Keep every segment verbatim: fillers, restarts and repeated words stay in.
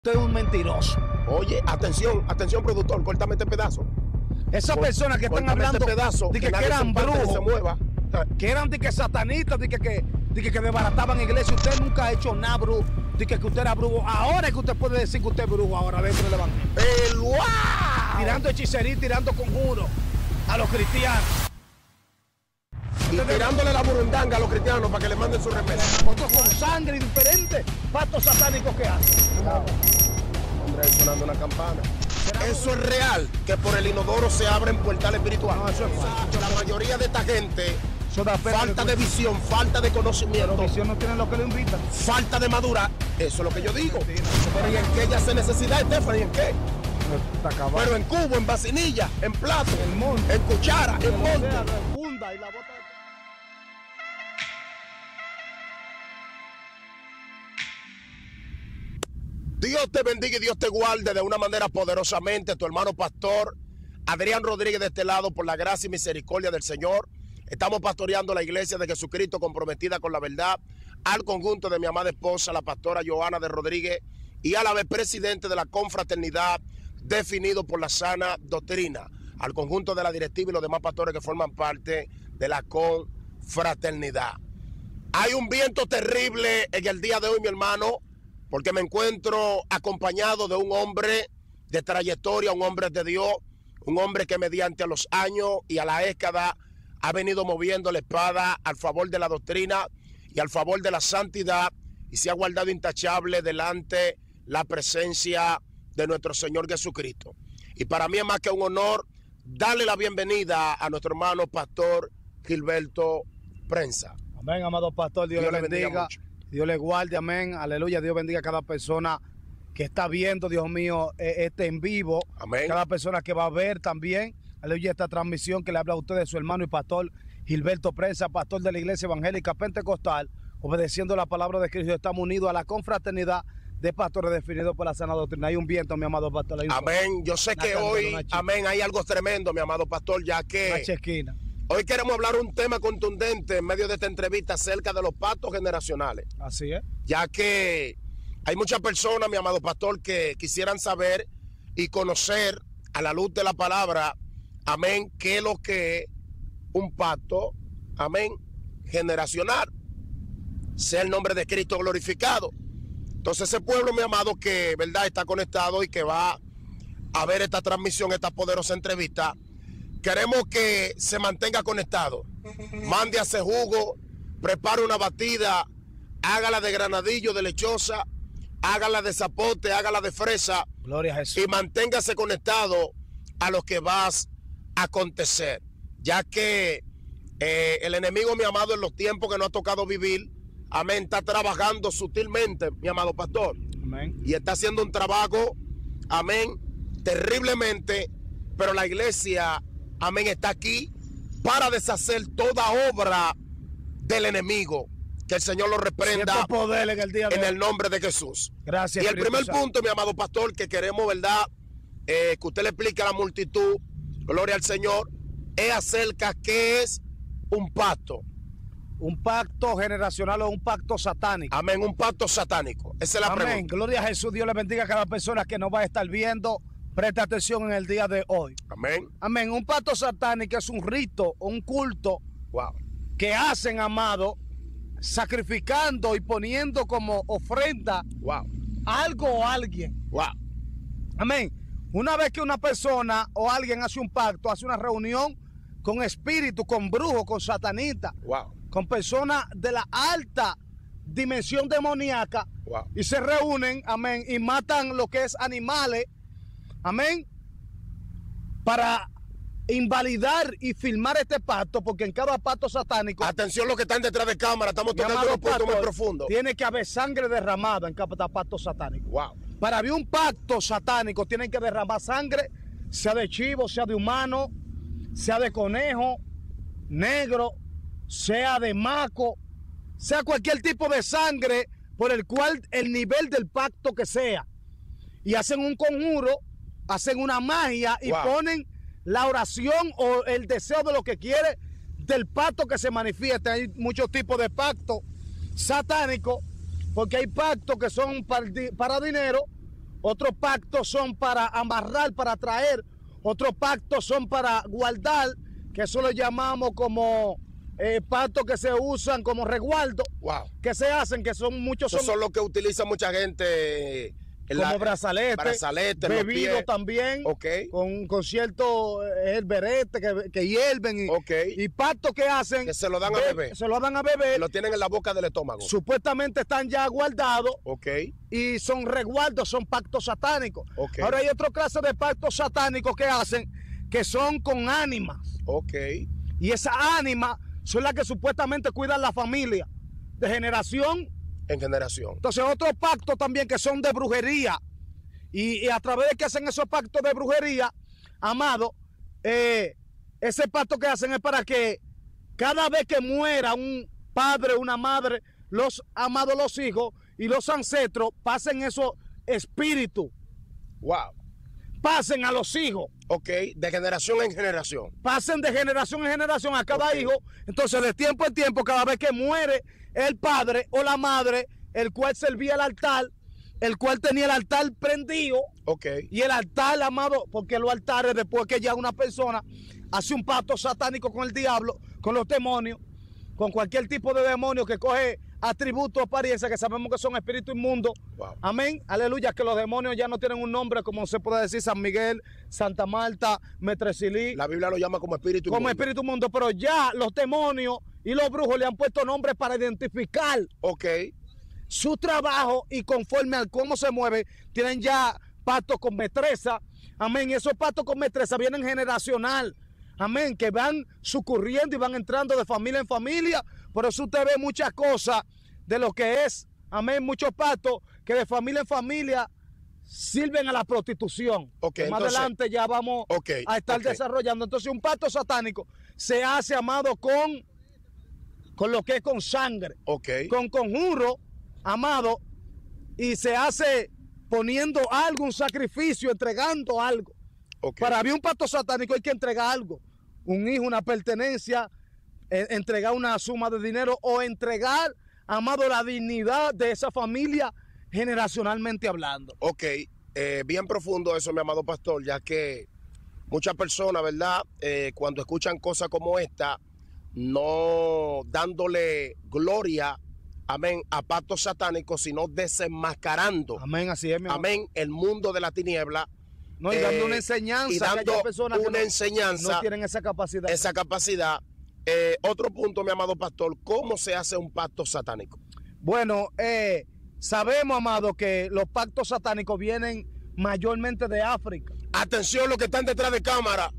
Usted es un mentiroso. Oye, atención, atención productor, córtame este pedazo. Esas Cort, personas que están hablando este pedazo, de que, que, que eran brujos, se mueva. que eran de que satanistas, de que, que, de que, que desbarataban iglesias. Usted nunca ha hecho nada, brujo, de que, que usted era brujo. Ahora es que usted puede decir que usted es brujo ahora dentro del evangelio. ¡El wow! Tirando hechicería, tirando conjuros a los cristianos. Y tirándole la burundanga a los cristianos para que le manden su remesa. Otros con sangre diferente, pactos satánicos que hacen. Claro. Hombre, sonando una campana. Eso es real, que por el inodoro se abren portales espirituales. No, eso es falso. La mayoría de esta gente, Eso da pena falta que de visión, falta de conocimiento, la visión no tienen lo que lo invitan. falta de madura. Eso es lo que yo digo. Pero ¿y en qué ella hace necesidad, Stephanie? ¿En qué? Pero en cubo, en vacinilla, en plato, En monte. en cuchara, en monte. Funda y la bota de... Dios te bendiga y Dios te guarde de una manera poderosamente. Tu hermano pastor Adrián Rodríguez de este lado, por la gracia y misericordia del Señor. Estamos pastoreando la iglesia de Jesucristo comprometida con la verdad, al conjunto de mi amada esposa, la pastora Joana de Rodríguez, y a la vez presidente de la confraternidad definido por la sana doctrina, al conjunto de la directiva y los demás pastores que forman parte de la confraternidad. Hay un viento terrible en el día de hoy, mi hermano, porque me encuentro acompañado de un hombre de trayectoria, un hombre de Dios, un hombre que mediante a los años y a la década ha venido moviendo la espada al favor de la doctrina y al favor de la santidad, y se ha guardado intachable delante la presencia de nuestro Señor Jesucristo. Y para mí es más que un honor darle la bienvenida a nuestro hermano pastor Gilberto Prensa. Amén, amado pastor, Dios, Dios le bendiga, bendiga Dios le guarde, amén, aleluya. Dios bendiga a cada persona que está viendo, Dios mío, este en vivo. Amén. Cada persona que va a ver también, aleluya, esta transmisión que le habla a usted de su hermano y pastor Gilberto Prensa, pastor de la Iglesia Evangélica Pentecostal, obedeciendo la palabra de Cristo. Estamos unidos a la confraternidad de pastores definidos por la sana doctrina. Hay un viento, mi amado pastor. Amén. Yo sé que hoy, amén, hay algo tremendo, mi amado pastor, ya que una chesquina. Hoy queremos hablar un tema contundente en medio de esta entrevista acerca de los pactos generacionales. Así es. Ya que hay muchas personas, mi amado pastor, que quisieran saber y conocer a la luz de la palabra, amén, qué es lo que es un pacto, amén, generacional. Sea el nombre de Cristo glorificado. Entonces ese pueblo, mi amado, que verdad está conectado y que va a ver esta transmisión, esta poderosa entrevista, queremos que se mantenga conectado. Mande a ese jugo, prepare una batida, hágala de granadillo, de lechosa, hágala de zapote, hágala de fresa. Gloria a Jesús. Y manténgase conectado a lo que vas a acontecer. Ya que eh, el enemigo, mi amado, en los tiempos que nos ha tocado vivir, amén, está trabajando sutilmente, mi amado pastor. Amén. Y está haciendo un trabajo, amén, terriblemente, pero la iglesia, amén, está aquí para deshacer toda obra del enemigo. Que el Señor lo reprenda poder en el día de en hoy. el nombre de Jesús. Gracias. Y el primer punto, mi amado pastor, que queremos, ¿verdad? Eh, que usted le explique a la multitud, gloria al Señor, es acerca qué es un pacto. Un pacto generacional o un pacto satánico. Amén, un pacto satánico. Esa es la Amén. pregunta. Gloria a Jesús. Dios le bendiga a cada persona que nos va a estar viendo. Presta atención en el día de hoy. Amén. Amén. Un pacto satánico es un rito, un culto, wow, que hacen, amado, sacrificando y poniendo como ofrenda, wow, algo o alguien. Wow. Amén. Una vez que una persona o alguien hace un pacto, hace una reunión con espíritus, con brujos, con satanistas, wow, con personas de la alta dimensión demoníaca, wow, y se reúnen, amén, y matan lo que es animales, amén, para invalidar y firmar este pacto, porque en cada pacto satánico, atención los que están detrás de cámara, estamos tocando los puntos muy profundos. Tiene que haber sangre derramada en cada pacto satánico. Wow. Para haber un pacto satánico tienen que derramar sangre, sea de chivo, sea de humano, sea de conejo, negro, sea de maco, sea cualquier tipo de sangre por el cual el nivel del pacto que sea. Y hacen un conjuro, hacen una magia y wow, ponen la oración o el deseo de lo que quiere del pacto que se manifiesta. Hay muchos tipos de pactos satánicos, porque hay pactos que son para, para dinero, otros pactos son para amarrar, para atraer, otros pactos son para guardar, que eso lo llamamos como eh, pactos que se usan como resguardo, wow. que se hacen, que son muchos. Esos son, son los que utiliza mucha gente. Como la, brazalete, brazalete bebido también, okay. con, con cierto herberete que, que hierven y, okay. y pactos que hacen. Que se lo dan be, a beber. Se lo dan a beber. Y lo tienen en la boca del estómago. Supuestamente están ya guardados. Okay. Y son resguardos, son pactos satánicos. Okay. Ahora hay otra clase de pactos satánicos que hacen, que son con ánimas. Okay. Y esas ánimas son las que supuestamente cuidan la familia de generación en generación. Entonces otros pactos también que son de brujería y, y a través de que hacen esos pactos de brujería, amado, eh, ese pacto que hacen es para que cada vez que muera un padre, una madre, los amados, los hijos y los ancestros pasen esos espíritus. Wow. Pasen a los hijos. Ok, de generación en generación. Pasen de generación en generación a cada okay. hijo. Entonces, de tiempo en tiempo, cada vez que muere el padre o la madre, el cual servía el altar, el cual tenía el altar prendido. Ok. Y el altar, amado, porque los altares, después que ya una persona hace un pacto satánico con el diablo, con los demonios, con cualquier tipo de demonio que coge atributos, apariencia, que sabemos que son espíritus inmundos. Wow. Amén. Aleluya, que los demonios ya no tienen un nombre, como se puede decir, San Miguel, Santa Marta, Metresilí. La Biblia lo llama como espíritu como inmundo. espíritu inmundo, pero ya los demonios y los brujos le han puesto nombres para identificar ok. su trabajo y conforme al cómo se mueve, tienen ya pactos con mestresa. Amén. Y esos pactos con mestresa vienen generacional. Amén. Que van sucurriendo y van entrando de familia en familia. Por eso usted ve muchas cosas de lo que es, amén, muchos pactos que de familia en familia sirven a la prostitución. Okay, más entonces, adelante ya vamos okay, a estar okay. desarrollando. Entonces un pacto satánico se hace, amado, con, con lo que es con sangre, okay. con conjuro, amado, y se hace poniendo algo, un sacrificio, entregando algo. Okay. Para abrir un pacto satánico hay que entregar algo, un hijo, una pertenencia, entregar una suma de dinero o entregar, amado, la dignidad de esa familia generacionalmente hablando. Ok, eh, bien profundo eso, mi amado pastor, ya que muchas personas, ¿verdad? Eh, cuando escuchan cosas como esta, no dándole gloria, amén, a pactos satánicos, sino desenmascarando, amén, así es, mi amor. Amén, el mundo de la tiniebla. No, y dando eh, una enseñanza, y dando que personas una que no, enseñanza, no tienen esa capacidad. Esa capacidad. Eh, otro punto, mi amado pastor, ¿cómo se hace un pacto satánico? Bueno, eh, sabemos, amado, que los pactos satánicos vienen mayormente de África. Atención, los que están detrás de cámara.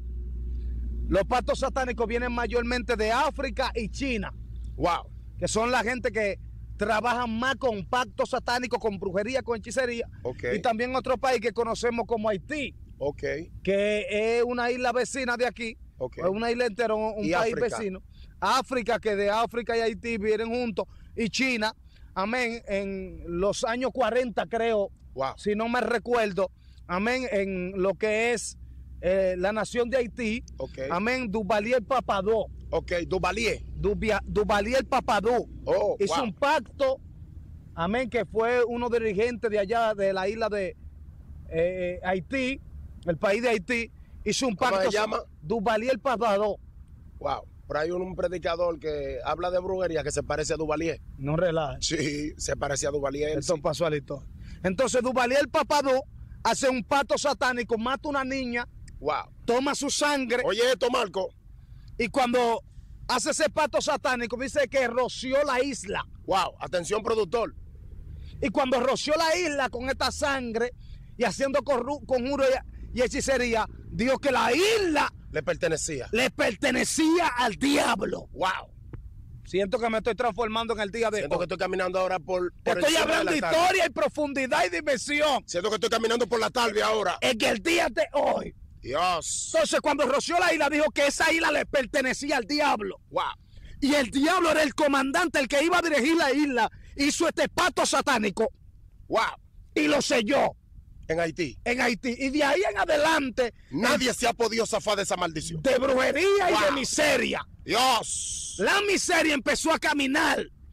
Los pactos satánicos vienen mayormente de África y China. Wow. Que son la gente que trabajan más con pactos satánicos, con brujería, con hechicería. Okay. Y también otro país que conocemos como Haití. Okay. Que es una isla vecina de aquí. Okay. Es una isla entera, un, un país África? vecino. África, que de África y Haití vienen juntos. Y China, amén, en los años cuarenta, creo, wow. si no me recuerdo, amén, en lo que es eh, la nación de Haití, okay. amén, Duvalier Papadó. Ok, Duvalier. Dubia, Duvalier Papadó. Oh, hizo wow. un pacto, amén, que fue uno dirigente de allá, de la isla de eh, Haití, el país de Haití. Hizo un pacto. ¿Cómo se llama? Duvalier Papadó. Wow. Por ahí hay un predicador que habla de brujería que se parece a Duvalier. No relaja. Sí, se parece a Duvalier. Esto sí. pasó a la historia. Entonces Duvalier Papadó hace un pacto satánico, mata a una niña, wow. toma su sangre. Oye esto, Marco. Y cuando hace ese pacto satánico, dice que roció la isla. Wow, atención productor. Y cuando roció la isla con esta sangre y haciendo conjuro y hechicería, dijo que la isla le pertenecía. Le pertenecía al diablo. Wow. Siento que me estoy transformando en el día de Siento hoy. que estoy caminando ahora por, por estoy hablando de historia y profundidad y dimensión. Siento que estoy caminando por la tarde ahora. En el día de hoy. Dios. Entonces, cuando roció la isla, dijo que esa isla le pertenecía al diablo. Wow. Y el diablo era el comandante, el que iba a dirigir la isla. Hizo este pacto satánico. Wow. Y lo selló. En Haití. En Haití. Y de ahí en adelante. Nadie el, se ha podido zafar de esa maldición. De brujería wow. y de miseria. Dios. La miseria empezó a caminar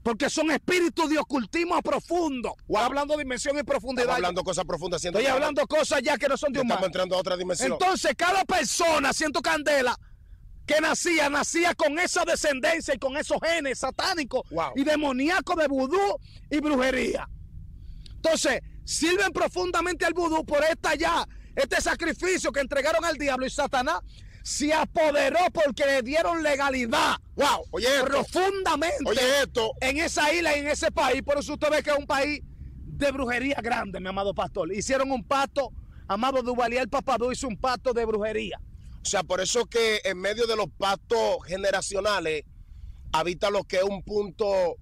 Porque son espíritus de ocultismo profundo. Wow. Hablando de dimensión y profundidad. Estamos hablando cosas profundas. Estoy hablando cosas ya que no son de humano. Estamos entrando a otra dimensión. Entonces, cada persona, siento candela, que nacía, nacía con esa descendencia y con esos genes satánicos wow. y demoníacos de vudú y brujería. Entonces, sirven profundamente al vudú por esta ya, este sacrificio que entregaron al diablo, y Satanás se apoderó porque le dieron legalidad. Wow, oye esto, profundamente oye esto. En esa isla y en ese país. Por eso usted ve que es un país de brujería grande, mi amado pastor. Hicieron un pacto, amado Duvalier Papadú hizo un pacto de brujería. O sea, por eso que en medio de los pactos generacionales habita lo que es un punto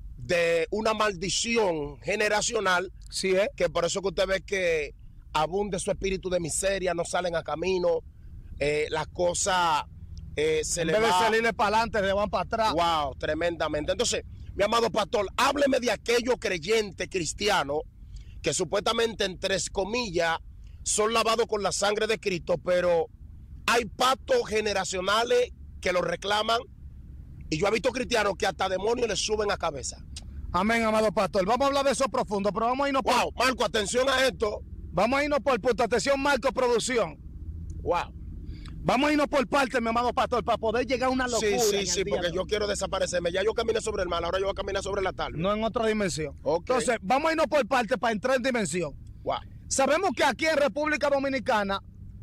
de una maldición generacional. Sí, ¿eh? Que por eso que usted ve que abunde su espíritu de miseria, no salen a camino, eh, las cosas eh, se en le vez va... de salirle para adelante, le van para atrás. Wow, tremendamente. Entonces, mi amado pastor, hábleme de aquellos creyentes cristianos que supuestamente, entre comillas, son lavados con la sangre de Cristo, pero hay pactos generacionales que los reclaman, y yo he visto cristianos que hasta demonios les suben a cabeza. Amén, amado pastor. Vamos a hablar de eso profundo, pero vamos a irnos por... Wow, Marco, atención a esto. Vamos a irnos por punto. Atención, Marco, producción. Wow. Vamos a irnos por parte, mi amado pastor, para poder llegar a una locura. Sí, sí, sí, porque yo quiero desaparecerme. Ya yo caminé sobre el mal, ahora yo voy a caminar sobre la tabla. No en otra dimensión. Okay. Entonces, vamos a irnos por parte para entrar en dimensión. Wow. Sabemos que aquí en República Dominicana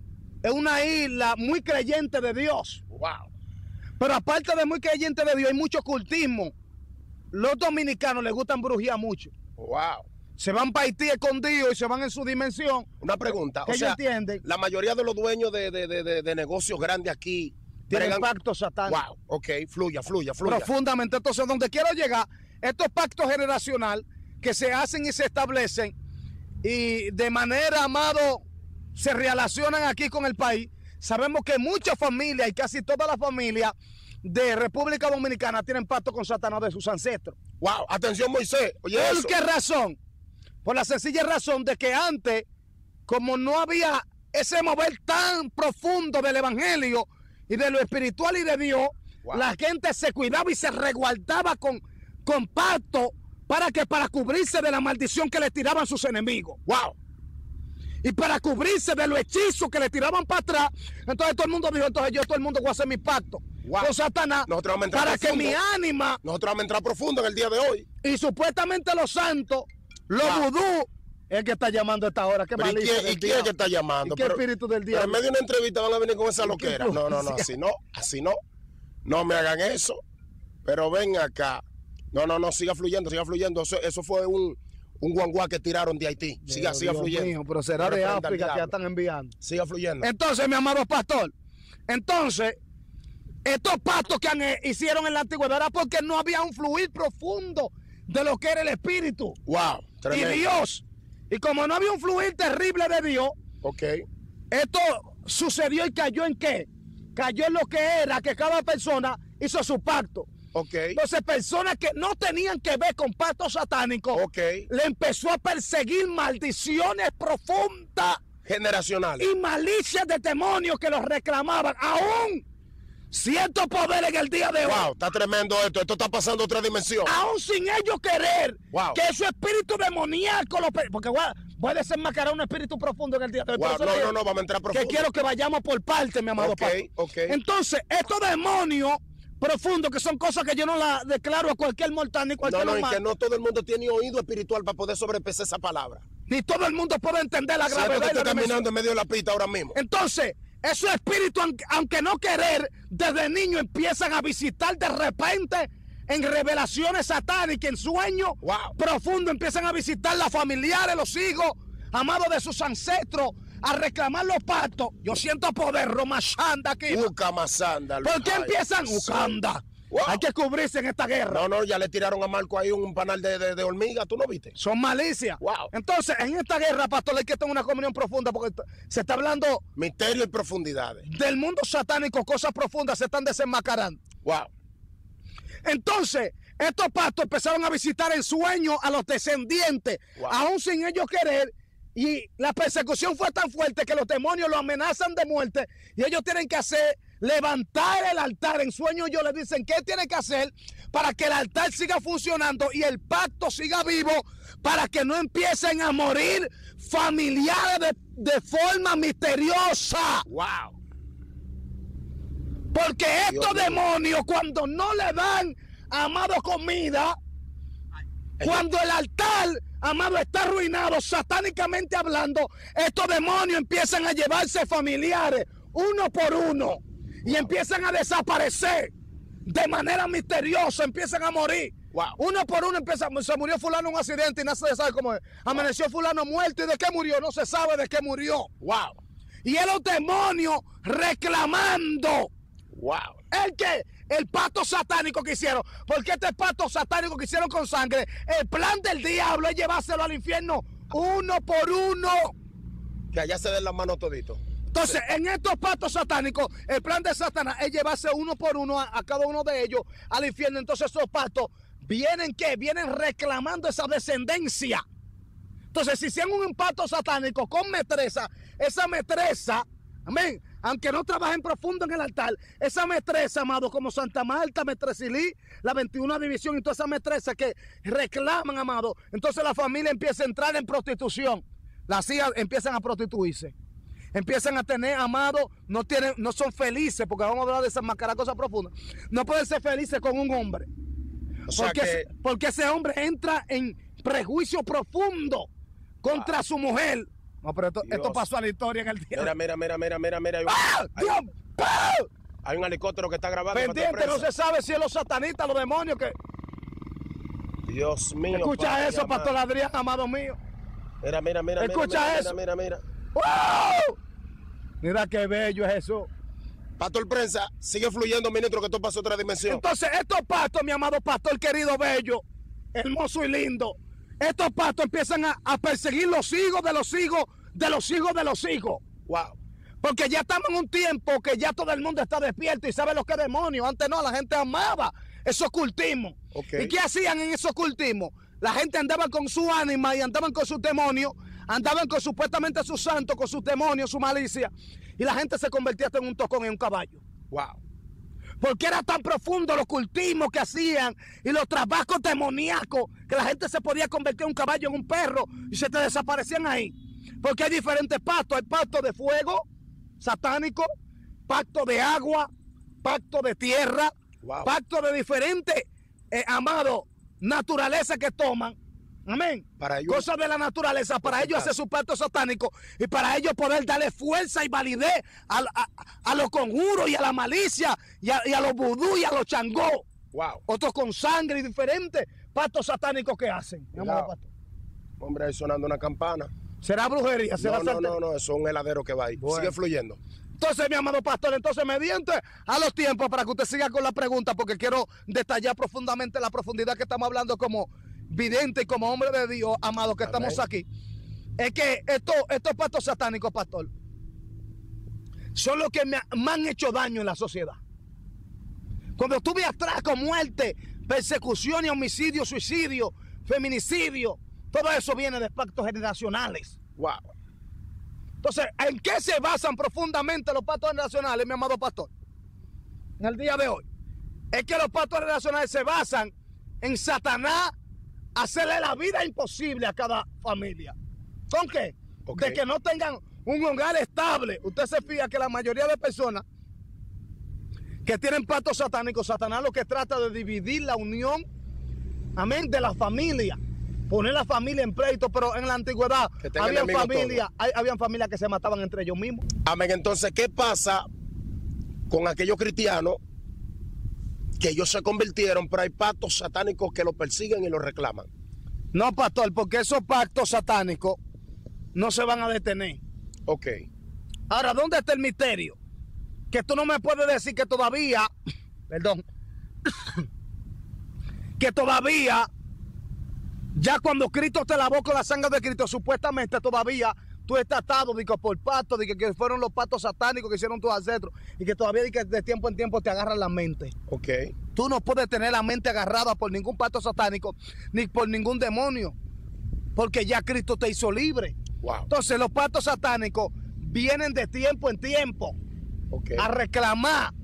es una isla muy creyente de Dios. Wow. Pero aparte de muy creyente de Dios, hay mucho ocultismo. Los dominicanos les gustan brujear mucho. Wow. Se van para Haití escondidos y se van en su dimensión. Una pregunta, o sea, entienden? La mayoría de los dueños de, de, de, de negocios grandes aquí tienen bregan... pactos satánicos. Wow, ok, fluya, fluya, fluya. Profundamente. Entonces, donde quiero llegar, estos pactos generacionales que se hacen y se establecen y de manera, amado, se relacionan aquí con el país. Sabemos que muchas familias y casi todas las familias de República Dominicana tienen pacto con Satanás de sus ancestros. Wow, atención Moisés. Oye, ¿por eso. qué razón? Por la sencilla razón de que antes, como no había ese mover tan profundo del evangelio y de lo espiritual y de Dios, wow. La gente se cuidaba y se resguardaba con, con pacto para que para cubrirse de la maldición que le tiraban sus enemigos. Wow. Y para cubrirse de los hechizos que le tiraban para atrás, entonces todo el mundo dijo, entonces yo todo el mundo voy a hacer mi pacto wow. con Satanás para que mi ánima... Nosotros vamos a entrar profundo en el día de hoy. Y supuestamente los santos, los wow. vudú, es que está llamando a esta hora. ¿Qué ¿Y quién, ¿y quién es que está llamando? ¿Y qué pero, espíritu del diablo? Pero en medio de una entrevista van a venir con esa loquera. No, no, no, así no, así no. No me hagan eso. Pero ven acá. No, no, no, siga fluyendo, siga fluyendo. Eso, eso fue un... un guanguá que tiraron de Haití. Siga, Dios, siga Dios fluyendo. Mío, pero será de África que ya están enviando. Siga fluyendo. Entonces, mi amado pastor, entonces, estos pactos que han, eh, hicieron en la antigüedad era porque no había un fluir profundo de lo que era el espíritu. Wow, tremendo. Y Dios. Y como no había un fluir terrible de Dios, okay. Esto sucedió y cayó en qué? Cayó en lo que era que cada persona hizo su pacto. Okay. Entonces, personas que no tenían que ver con pactos satánicos, okay. le empezó a perseguir maldiciones profundas, generacionales y malicias de demonios que los reclamaban. Aún cierto poder en el día de hoy. Wow, está tremendo esto. Esto está pasando a otra dimensión. Aún sin ellos querer wow. que su espíritu demoníaco, lo, porque wow, puede desenmascarar un espíritu profundo en el día de hoy. Wow, no, no, no, vamos a entrar profundo. Que quiero que vayamos por parte, mi amado okay, pastor. Okay. Entonces, estos demonios profundo, que son cosas que yo no las declaro a cualquier mortal ni cualquier no, no, humano. Y que no todo el mundo tiene oído espiritual para poder sobrepesar esa palabra. Ni todo el mundo puede entender la gravedad. Sí, estoy caminando en medio de la pista ahora mismo. Entonces, esos espíritus, aunque no querer, desde niño empiezan a visitar de repente en revelaciones satánicas, en sueños wow. profundos, empiezan a visitar las familiares, los hijos, amados de sus ancestros, a reclamar los pactos. Yo siento poder, Romashanda aquí. Ucamasanda. ¿Por qué empiezan? Ucanda. Wow. Hay que cubrirse en esta guerra. No, no, ya le tiraron a Marco ahí un panal de, de, de hormiga, ¿tú no viste? Son malicias. Wow. Entonces, en esta guerra, pastor, hay que tener una comunión profunda porque se está hablando... misterio y profundidades. Del mundo satánico, cosas profundas se están desenmascarando. Wow. Entonces, estos pactos empezaron a visitar en sueños a los descendientes, wow. aún sin ellos querer. Y la persecución fue tan fuerte que los demonios lo amenazan de muerte y ellos tienen que hacer levantar el altar. En sueño ellos le dicen qué tiene que hacer para que el altar siga funcionando y el pacto siga vivo, para que no empiecen a morir familiares de, de forma misteriosa. Wow. Porque estos demonios, cuando no le dan, amado, comida, cuando el altar, amado, está arruinado, satánicamente hablando, estos demonios empiezan a llevarse familiares uno por uno y empiezan a desaparecer de manera misteriosa, empiezan a morir. Wow. Uno por uno empieza, se murió fulano en un accidente y no se sabe cómo es. Amaneció fulano muerto y de qué murió, no se sabe de qué murió. Wow. Y es los demonios reclamando. Wow. El que, el pacto satánico que hicieron, porque este pacto satánico que hicieron con sangre, el plan del diablo es llevárselo al infierno uno por uno. Que allá se den las manos todito. Entonces, en estos pactos satánicos, el plan de Satanás es llevarse uno por uno a, a cada uno de ellos al infierno. Entonces, esos pactos vienen, ¿qué? Vienen reclamando esa descendencia. Entonces, si hicieron un pacto satánico con metresa, esa metresa, amén, aunque no trabajen profundo en el altar, esa metresa, amado, como Santa Marta, Metresilí, la veintiuna división y todas esas metresas que reclaman, amado, entonces la familia empieza a entrar en prostitución. Las hijas empiezan a prostituirse. Empiezan a tener, amado, no tienen, no son felices, porque vamos a hablar de esas mascaras cosas profundas. No pueden ser felices con un hombre. O sea porque, que... ese, porque ese hombre entra en prejuicio profundo contra wow. su mujer. No, pero esto, esto pasó a la historia en el día. Mira, mira, mira, mira, mira, mira. Hay un, ¡Ah! ¡Dios! hay, hay un helicóptero que está grabando. Pendiente, no se sabe si es los satanistas, los demonios que... Dios mío. Escucha eso, amado. Pastor Adrián, amado mío. Mira, mira, mira. Escucha mira, eso. Mira, mira, mira. ¡Wow! Mira qué bello es eso. Pastor Prensa, sigue fluyendo, ministro, que esto pasó a otra dimensión. Entonces, estos pastos, mi amado pastor querido, bello, hermoso y lindo, estos pastos empiezan a, a perseguir los hijos de los hijos de los hijos de los hijos. Wow. Porque ya estamos en un tiempo que ya todo el mundo está despierto y sabe lo que es demonio. Antes no, la gente amaba esos cultismos. Okay. ¿Y qué hacían en esos cultismos? La gente andaba con su ánima y andaban con sus demonios, andaban con supuestamente sus santos, con sus demonios, su malicia, y la gente se convertía en un tocón, en un caballo. Wow. Porque era tan profundo los cultismos que hacían y los trabajos demoníacos que la gente se podía convertir en un caballo, en un perro, y se te desaparecían ahí. Porque hay diferentes pactos. Hay pacto de fuego satánico, pacto de agua, pacto de tierra, wow. pacto de diferentes, eh, amados, naturaleza que toman. Amén. Para ellos, cosas de la naturaleza, para ellos hacer su pacto satánico y para ellos poder darle fuerza y validez a, a, a los conjuros y a la malicia y a, y a los vudú y a los changó. Wow. Otros con sangre y diferentes pactos satánicos que hacen. Wow. Hombre, ahí sonando una campana. ¿Será brujería? ¿Será no, no, no, no, eso es un heladero que va ahí. Bueno. Sigue fluyendo. Entonces, mi amado pastor, entonces mediante a los tiempos para que usted siga con la pregunta, porque quiero detallar profundamente la profundidad que estamos hablando como vidente y como hombre de Dios, amado, que Amén. Estamos aquí. Es que estos, estos pactos satánicos, pastor, son los que me, me han hecho daño en la sociedad. Cuando estuve atrás con muerte, persecución y homicidio, suicidio, feminicidio, todo eso viene de pactos generacionales. Wow. Entonces, ¿en qué se basan profundamente los pactos generacionales, mi amado pastor? En el día de hoy. Es que los pactos generacionales se basan en Satanás hacerle la vida imposible a cada familia. ¿Con qué? Okay. De que no tengan un hogar estable. Usted se fija que la mayoría de personas que tienen pactos satánicos, Satanás lo que trata de dividir la unión, amén, de la familia. Poner la familia en pleito, pero en la antigüedad habían familias, habían familias que se mataban entre ellos mismos. Amén. Entonces, ¿qué pasa con aquellos cristianos que ellos se convirtieron, pero hay pactos satánicos que los persiguen y los reclaman? No, pastor, porque esos pactos satánicos no se van a detener. Ok. Ahora, ¿dónde está el misterio? Que tú no me puedes decir que todavía, perdón, que todavía, ya cuando Cristo te lavó con la sangre de Cristo, supuestamente todavía tú estás atado digo, por pactos, de que, que fueron los pactos satánicos que hicieron tus ancestros y que todavía que de tiempo en tiempo te agarran la mente. Ok. Tú no puedes tener la mente agarrada por ningún pacto satánico ni por ningún demonio, porque ya Cristo te hizo libre. Wow. Entonces los pactos satánicos vienen de tiempo en tiempo, okay, a reclamar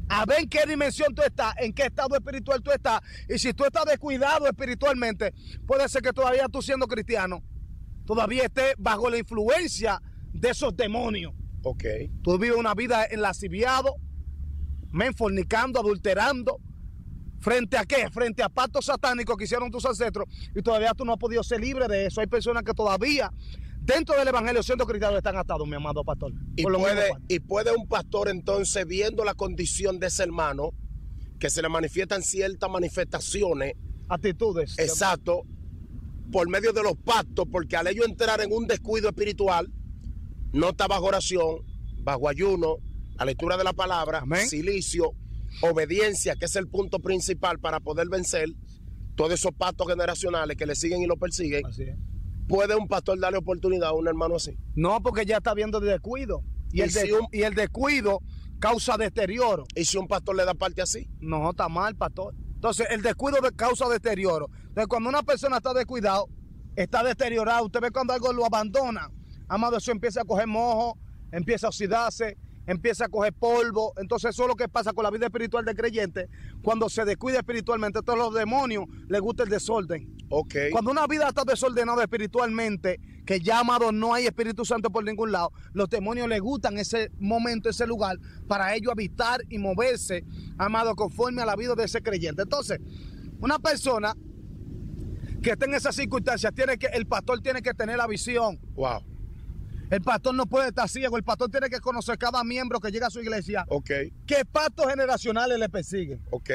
a ver en qué dimensión tú estás, en qué estado espiritual tú estás. Y si tú estás descuidado espiritualmente, puede ser que todavía tú siendo cristiano, todavía estés bajo la influencia de esos demonios. Ok. Tú vives una vida enlasciviado, men, fornicando, adulterando. ¿Frente a qué? Frente a pactos satánicos que hicieron tus ancestros, y todavía tú no has podido ser libre de eso. Hay personas que todavía dentro del evangelio siendo cristianos están atados, mi amado pastor. Y puede, y puede un pastor entonces, viendo la condición de ese hermano, que se le manifiestan ciertas manifestaciones, actitudes. exacto, por medio de los pactos, porque al ellos entrar en un descuido espiritual, no está bajo oración, bajo ayuno, la lectura de la palabra, amén, silicio, obediencia, que es el punto principal para poder vencer todos esos pactos generacionales que le siguen y lo persiguen. Así es. ¿Puede un pastor darle oportunidad a un hermano así? No, porque ya está viendo de descuido. Y, ¿Y, el, de, si un, y el descuido causa deterioro. ¿Y si un pastor le da parte así? No, está mal, pastor. Entonces, el descuido causa deterioro. Entonces, cuando una persona está descuidado, está deteriorado. Usted ve cuando algo lo abandona, amado, eso empieza a coger mojo, empieza a oxidarse, empieza a coger polvo. Entonces eso es lo que pasa con la vida espiritual del creyente. Cuando se descuida espiritualmente, todos los demonios les gusta el desorden. Okay. Cuando una vida está desordenada espiritualmente, que ya, amado, no hay Espíritu Santo por ningún lado, los demonios les gustan ese momento, ese lugar, para ellos habitar y moverse, amado, conforme a la vida de ese creyente. Entonces, una persona que esté en esas circunstancias, tiene que, el pastor tiene que tener la visión. Wow. El pastor no puede estar ciego, el pastor tiene que conocer cada miembro que llega a su iglesia. Ok. ¿Qué pactos generacionales le persiguen? Ok.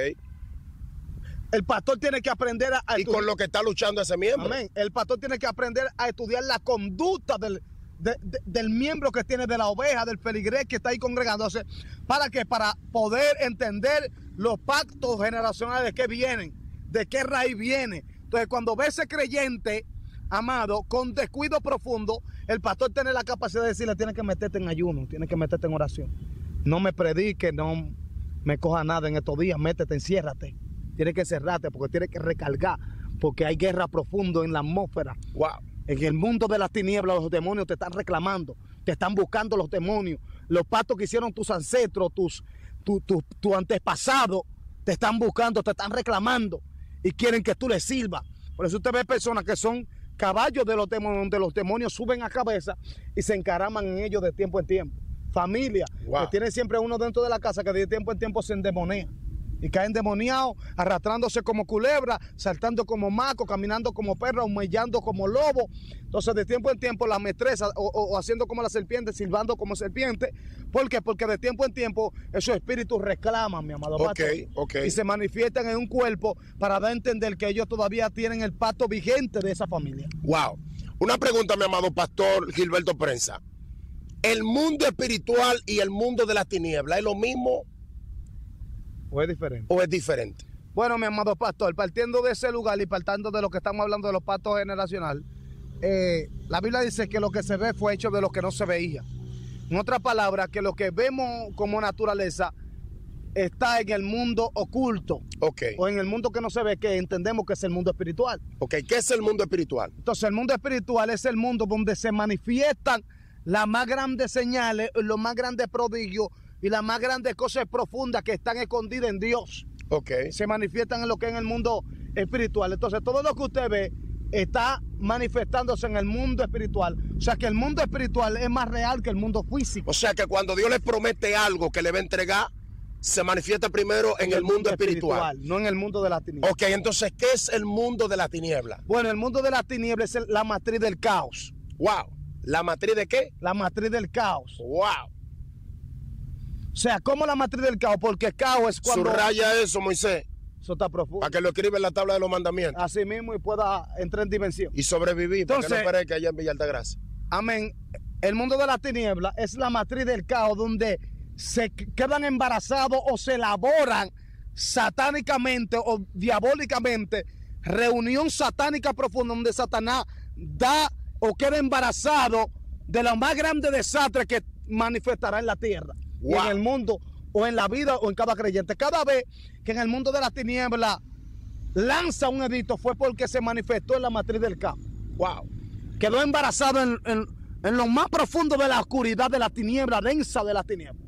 El pastor tiene que aprender a, a y con lo que está luchando ese miembro. Amén. El pastor tiene que aprender a estudiar la conducta del, de, de, del miembro que tiene, de la oveja, del feligrés que está ahí congregándose. ¿Para qué? Para poder entender los pactos generacionales de qué vienen, de qué raíz viene. Entonces, cuando ve ese creyente, amado, con descuido profundo, el pastor tiene la capacidad de decirle: tienes que meterte en ayuno, tienes que meterte en oración. No me predique, no me coja nada en estos días, métete, enciérrate. Tienes que encerrarte porque tienes que recargar, porque hay guerra profunda en la atmósfera. Wow. En el mundo de las tinieblas los demonios te están reclamando, te están buscando los demonios. Los pactos que hicieron tus ancestros, tus, tu, tu, tu antepasado, te están buscando, te están reclamando y quieren que tú les sirvas. Por eso usted ve personas que son caballos de los demonios, donde los demonios suben a cabeza y se encaraman en ellos de tiempo en tiempo. Familia, wow, que tiene siempre uno dentro de la casa que de tiempo en tiempo se endemonea y caen endemoniados, arrastrándose como culebra, saltando como maco, caminando como perro, humillando como lobo. Entonces de tiempo en tiempo la mestresa o, o, o haciendo como la serpiente, silbando como serpiente. ¿Por qué? Porque de tiempo en tiempo esos espíritus reclaman, mi amado pastor, okay, okay, y se manifiestan en un cuerpo para dar a entender que ellos todavía tienen el pacto vigente de esa familia. Wow. Una pregunta, mi amado pastor Gilberto Prensa. ¿El mundo espiritual y el mundo de las tinieblas es lo mismo o es diferente? ¿O es diferente? Bueno, mi amado pastor, partiendo de ese lugar y partiendo de lo que estamos hablando de los pactos generacionales, eh, la Biblia dice que lo que se ve fue hecho de lo que no se veía. En otras palabras, que lo que vemos como naturaleza está en el mundo oculto. Okay. O en el mundo que no se ve, que entendemos que es el mundo espiritual. Ok, ¿qué es el mundo espiritual? Entonces, el mundo espiritual es el mundo donde se manifiestan las más grandes señales, los más grandes prodigios y las más grandes cosas profundas que están escondidas en Dios. Okay. Se manifiestan en lo que es en el mundo espiritual. Entonces, todo lo que usted ve está manifestándose en el mundo espiritual. O sea, que el mundo espiritual es más real que el mundo físico. O sea, que cuando Dios le promete algo que le va a entregar, se manifiesta primero en, en el, el mundo, mundo espiritual. espiritual. No en el mundo de la tiniebla. Ok, entonces, ¿qué es el mundo de la tiniebla? Bueno, el mundo de la tiniebla es el, la matriz del caos. Wow. ¿La matriz de qué? La matriz del caos. Wow. O sea, ¿cómo la matriz del caos? Porque caos es cuando... Subraya eso, Moisés. Eso está profundo. Para que lo escriba en la tabla de los mandamientos. Así mismo y pueda entrar en dimensión. Y sobrevivir. Entonces, para que no parezca allá en Villa Altagracia. Amén. El mundo de la tiniebla es la matriz del caos donde se quedan embarazados o se elaboran satánicamente o diabólicamente reunión satánica profunda donde Satanás da o queda embarazado de los más grandes desastres que manifestará en la tierra. Wow. Y en el mundo o en la vida o en cada creyente. Cada vez que en el mundo de la tiniebla lanza un edicto fue porque se manifestó en la matriz del caos. Wow. Quedó embarazado en, en, en lo más profundo de la oscuridad de la tiniebla, densa de la tiniebla.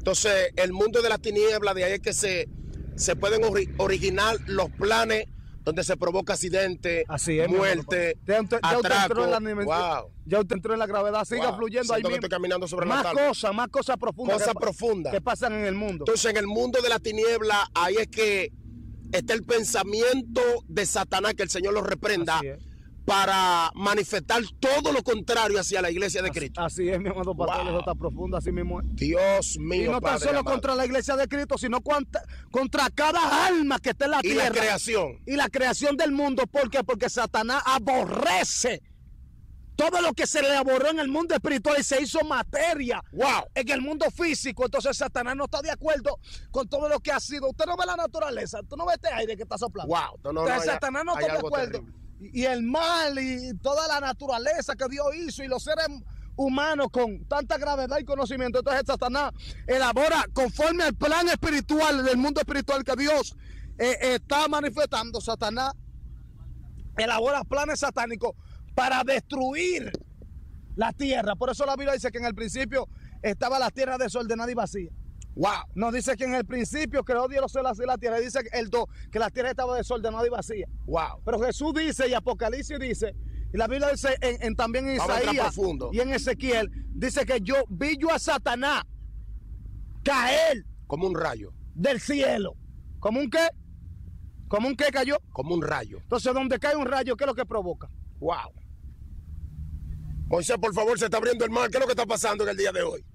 Entonces, el mundo de las tinieblas, de ahí es que se, se pueden ori originar los planes donde se provoca accidente, Así es, muerte, ya usted, ya usted atraco. entró en la dimensión, Wow. ya usted entró en la gravedad, siga Wow. fluyendo Siento ahí que mismo. estoy caminando sobre más la tabla. cosas, más cosas profundas. Cosas que, profundas. que pasan en el mundo. Entonces, en el mundo de la tiniebla, ahí es que está el pensamiento de Satanás, que el Señor lo reprenda, para manifestar todo lo contrario hacia la iglesia de Cristo. Así, así es, mi amado pastor, Wow. eso está profundo, así mismo es. Dios mío, Y no tan Padre solo amado. contra la iglesia de Cristo, sino contra, contra cada alma que está en la Y tierra. la creación. Y la creación del mundo. ¿Por qué? Porque Satanás aborrece todo lo que se le elaboró en el mundo espiritual y se hizo materia. Wow. En el mundo físico. Entonces Satanás no está de acuerdo con todo lo que ha sido. Usted no ve la naturaleza, tú no ves este aire que está soplando. Wow. No, no, Entonces no, hay- Satanás no hay está de algo acuerdo. terrible. Y, y el mal y toda la naturaleza que Dios hizo y los seres humanos con tanta gravedad y conocimiento. Entonces Satanás elabora conforme al plan espiritual del mundo espiritual que Dios eh, está manifestando. Satanás elabora planes satánicos para destruir la tierra. Por eso la Biblia dice que en el principio estaba la tierra desordenada y vacía. Wow. No dice que en el principio creó Dios los cielos y la tierra. Dice el do, que la tierra estaba desordenada y vacía. Wow. Pero Jesús dice y Apocalipsis dice, y la Biblia dice en, en también en Vamos a entrar Isaías profundo. y en Ezequiel, dice que yo vi yo a Satanás caer Como un rayo. del cielo. ¿Como un qué? ¿Como un qué cayó? Como un rayo. Entonces, donde cae un rayo, ¿qué es lo que provoca? Wow. Moisés, por favor, se está abriendo el mar. ¿Qué es lo que está pasando en el día de hoy?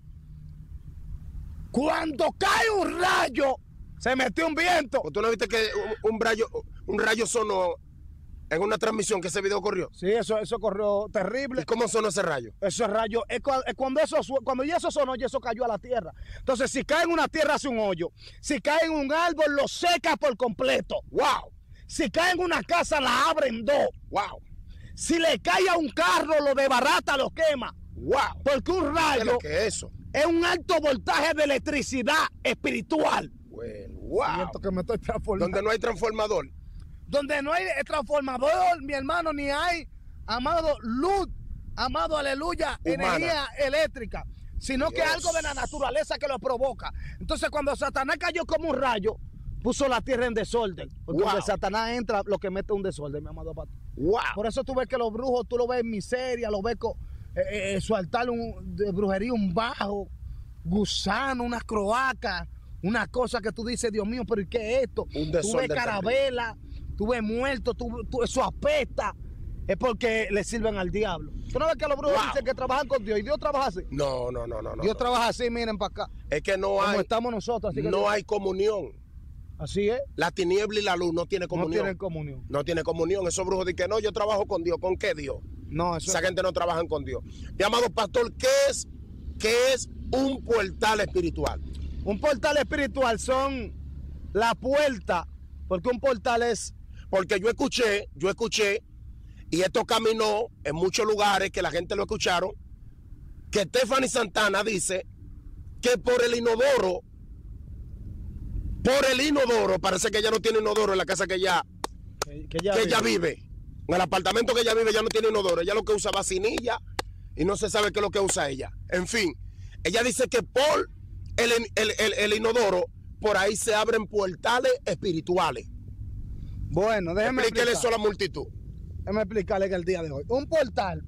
Cuando cae un rayo, se metió un viento. ¿O tú no viste que un, un rayo un rayo sonó en una transmisión que ese video corrió? Sí, eso, eso corrió ¿Y terrible. cómo sonó ese rayo? Ese rayo, es cua- es cuando eso su- cuando ya eso sonó, ya eso cayó a la tierra. Entonces, si cae en una tierra, hace un hoyo. Si cae en un árbol, lo seca por completo. Wow. Si cae en una casa, la abre en dos. Wow. Si le cae a un carro, lo desbarata, lo quema. Wow. Porque un ¿Qué es rayo lo que es eso? es un alto voltaje de electricidad espiritual. Well, wow. Siento que me estoy transformando. Donde no hay transformador. Donde no hay transformador, mi hermano, ni hay, amado, luz, amado, aleluya, Humana. energía eléctrica, sino que Dios. algo de la naturaleza que lo provoca. Entonces, cuando Satanás cayó como un rayo, puso la tierra en desorden. Porque Wow. donde Satanás entra, lo que mete es un desorden, mi amado pastor. Wow. Por eso tú ves que los brujos, tú lo ves en miseria, lo ves con eh, eh, su altar un, de brujería, un bajo, gusano, una croaca, una cosa que tú dices, Dios mío, pero ¿y qué es esto? Un Tú desorden ves carabela, tú ves muertos, tú, tú- eso apesta. Es porque le sirven al diablo. Tú no ves que los brujos Wow. dicen que trabajan con Dios y Dios trabaja así. No, no, no, no. no Dios no. trabaja así, miren para acá. Es que no Como hay, estamos nosotros. Así que no hay comunión. Así es. La tiniebla y la luz no tiene No comunión. tienen comunión. No tiene comunión. Esos brujos dicen que no, yo trabajo con Dios. ¿Con qué Dios? No, eso Esa es. gente no trabaja con Dios. Mi amado pastor, ¿qué es, qué es un portal espiritual? Un portal espiritual son la puerta, porque un portal es Porque yo escuché, yo escuché, y esto caminó en muchos lugares que la gente lo escucharon, que Stephanie Santana dice que por el inodoro, por el inodoro, parece que ella no tiene inodoro en la casa que ella, que, que ya que vive. ella vive. En el apartamento que ella vive ya no tiene inodoro. Ella lo que usa vacinilla y no se sabe qué es lo que usa ella. En fin, ella dice que por el, el, el, el inodoro, por ahí se abren portales espirituales. Bueno, déjeme Explíquele explicar. eso a la multitud. Déjame explicarle que el día de hoy. Un portal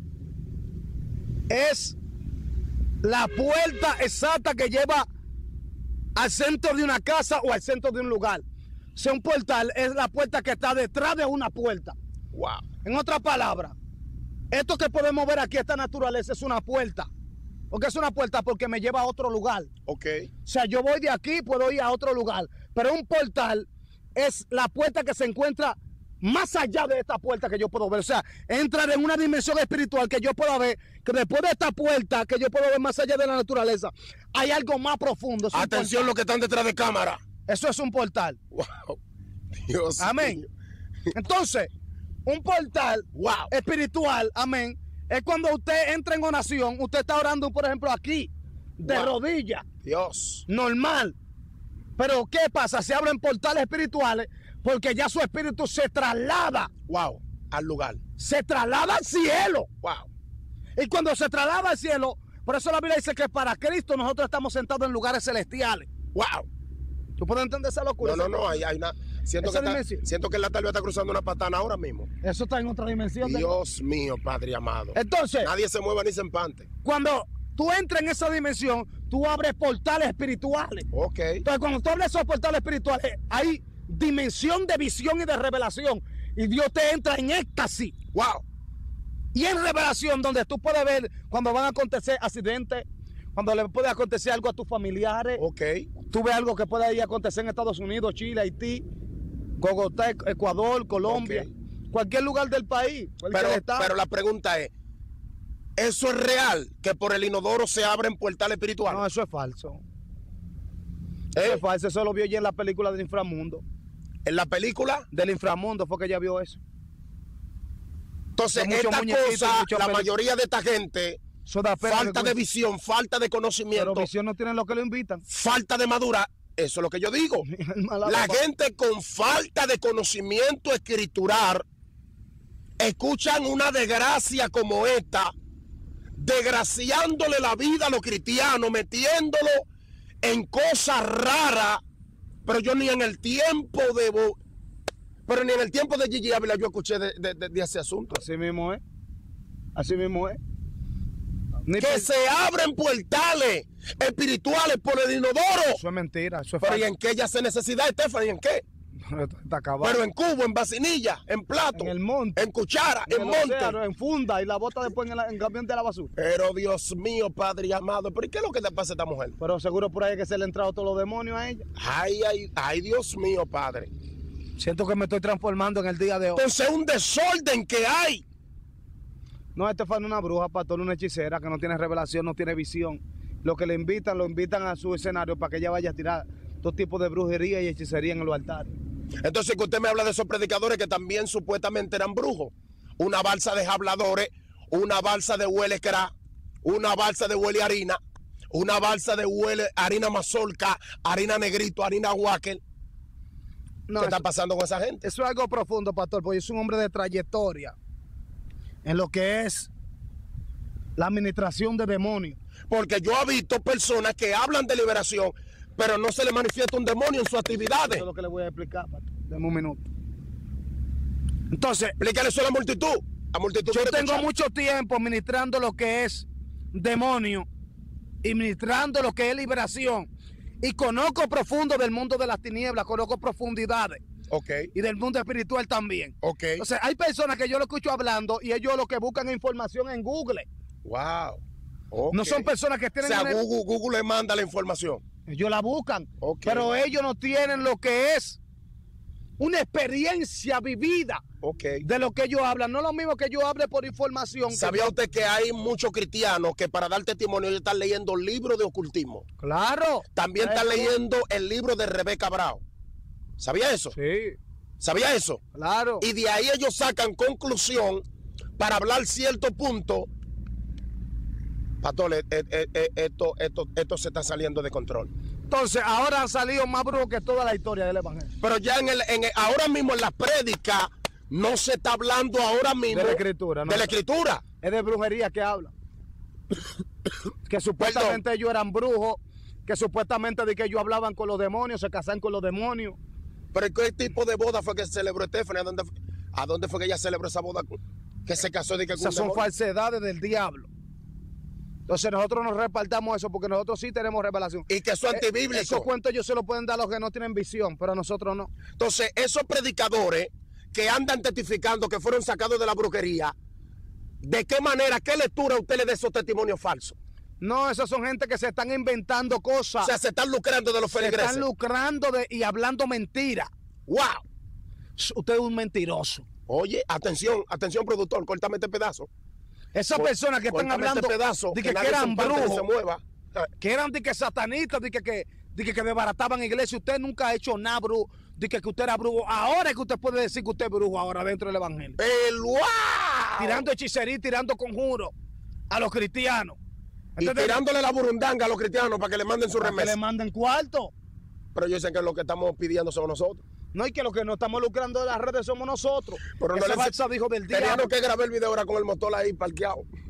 es la puerta exacta que lleva al centro de una casa o al centro de un lugar. O sea, un portal es la puerta que está detrás de una puerta. Wow. En otras palabras, esto que podemos ver aquí, esta naturaleza, es una puerta. ¿Por qué es una puerta? Porque me lleva a otro lugar. Ok. O sea, yo voy de aquí, puedo ir a otro lugar. Pero un portal es la puerta que se encuentra más allá de esta puerta que yo puedo ver. O sea, entrar en una dimensión espiritual que yo pueda ver, que después de esta puerta que yo puedo ver más allá de la naturaleza, hay algo más profundo. Es un Atención portal. los que están detrás de cámara. Eso es un portal. Wow. Dios Amén. mío. Entonces, un portal Wow. espiritual, amén, es cuando usted entra en oración, usted está orando, por ejemplo, aquí, de Wow. rodillas, Dios. normal. Pero ¿qué pasa? Se abren portales espirituales porque ya su espíritu se traslada, Wow. Al lugar. se traslada al cielo. Wow. Y cuando se traslada al cielo, Por eso la Biblia dice que para Cristo nosotros estamos sentados en lugares celestiales. ¡Wow! ¿Tú puedes entender esa locura? No, no, no, hay, hay una... Siento que, está, siento que la tal vez está cruzando una patana ahora mismo. Eso está en otra dimensión. Dios de... mío, Padre amado. Entonces... Nadie se mueva ni se empante. Cuando tú entras en esa dimensión, tú abres portales espirituales. Ok. Entonces, cuando tú abres esos portales espirituales, hay dimensión de visión y de revelación. Y Dios te entra en éxtasis. ¡Wow! Y en revelación, donde tú puedes ver cuando van a acontecer accidentes, cuando le puede acontecer algo a tus familiares. Ok. Tú ves algo que puede ir a acontecer en Estados Unidos, Chile, Haití, Bogotá, Ecuador, Colombia, okay. Cualquier lugar del país. Pero, pero la pregunta es, ¿eso es real? ¿Que por el inodoro se abren portales espirituales? No, eso es falso. ¿Eh? Eso es falso, eso lo vio ella en la película del inframundo. ¿En la película? Del inframundo fue que ella vio eso. Entonces, esta cosa, la mayoría de esta gente... Falta de visión, falta de conocimiento. Pero visión no tienen lo que lo invitan. Falta de madura. Eso es lo que yo digo. La gente con falta de conocimiento escritural escuchan una desgracia como esta, desgraciándole la vida a los cristianos, metiéndolo en cosas raras. Pero yo ni en el tiempo de... Pero ni en el tiempo de Gigi Ávila yo escuché de, de, de, de ese asunto. Así mismo es. Así mismo es. Ni que se abren portales espirituales por el inodoro. Eso es mentira. Eso es Pero falso. ¿y en qué ella hace necesidad, Stephanie? ¿En qué? Está acabado. Pero en cubo, en vacinilla, en plato, en el monte, en cuchara, en, en monte, océano, en funda y la bota después en, el camión de la basura. Pero Dios mío, Padre amado, ¿pero qué es lo que le pasa a esta mujer? Pero seguro por ahí que se le han entrado todos los demonios a ella. Ay, ay, ay, Dios mío, Padre. Siento que me estoy transformando en el día de hoy. Entonces un desorden que hay. No, Estefan es una bruja, pastor, una hechicera que no tiene revelación, no tiene visión. Lo que le invitan, lo invitan a su escenario para que ella vaya a tirar todo tipo de brujería y hechicería en los altares. Entonces que usted me habla de esos predicadores que también supuestamente eran brujos. Una balsa de habladores, una balsa de huele cra, una balsa de huele harina, una balsa de huele harina mazorca, harina negrito, harina guáquel. No, ¿qué eso, está pasando con esa gente? Eso es algo profundo, pastor, porque es un hombre de trayectoria en lo que es la administración de demonios. Porque yo he visto personas que hablan de liberación, pero no se le manifiesta un demonio en sus actividades. Eso es lo que le voy a explicar, pastor. Deme un minuto. Entonces, explícale eso a la multitud. A multitud yo tengo mucho tiempo ministrando lo que es demonio y ministrando lo que es liberación. Y conozco profundo del mundo de las tinieblas, conozco profundidades. Okay. Y del mundo espiritual también. Okay. Entonces, hay personas que yo lo escucho hablando y ellos lo que buscan es información en Google. Wow. Okay. No son personas que tienen... O sea, Google, Google le manda la información. Ellos la buscan. Okay. Pero ellos no tienen lo que es una experiencia vivida okay. de lo que ellos hablan. No es lo mismo que yo hable por información. ¿Sabía que usted que hay muchos cristianos que para dar testimonio ellos están leyendo libros de ocultismo? Claro. También están leyendo el libro de Rebeca Bravo. ¿Sabía eso? Sí. ¿Sabía eso? Claro. Y de ahí ellos sacan conclusión para hablar cierto punto. Pastor, esto, esto, esto se está saliendo de control. Entonces, ahora han salido más brujos que toda la historia del evangelio. Pero ya en el, en el, ahora mismo en la prédica no se está hablando ahora mismo de la escritura. No, de la escritura. Es de brujería que habla. Que supuestamente Perdón. ellos eran brujos, que supuestamente de que ellos hablaban con los demonios, se casaban con los demonios. Pero ¿qué tipo de boda fue que celebró Stephanie? ¿A dónde, ¿A dónde fue que ella celebró esa boda? Que se casó de que Esas son demonio? falsedades del diablo. Entonces nosotros nos repartamos eso porque nosotros sí tenemos revelación. Y que eso es antibíblico. Esos cuentos ellos se los pueden dar a los que no tienen visión, pero a nosotros no. Entonces esos predicadores que andan testificando que fueron sacados de la brujería, ¿de qué manera, qué lectura usted le da esos testimonios falsos? No, esas son gente que se están inventando cosas. O sea, se están lucrando de los feligreses. Se están lucrando de, y hablando mentira. ¡Wow! Usted es un mentiroso. Oye, atención, atención productor, córtame este pedazo. Esas personas que están hablando este pedazo, de que, que, que eran brujos, se mueva. Que eran de que satanistas, de que, que, de que, que desbarataban iglesia. Usted nunca ha hecho nada, brujo, de que, que usted era brujo. Ahora es que usted puede decir que usted es brujo ahora dentro del evangelio. ¡El wow! Tirando hechicería, tirando conjuros a los cristianos. Entonces, y tirándole la burundanga a los cristianos para que le manden su remesa. Para que le manden cuarto. Pero ellos dicen que lo que estamos pidiendo somos nosotros. No, y que lo que nos estamos lucrando de las redes somos nosotros. Pero Esa no falsa dijo del diablo. Teníamos que grabar el video ahora con el motor ahí parqueado.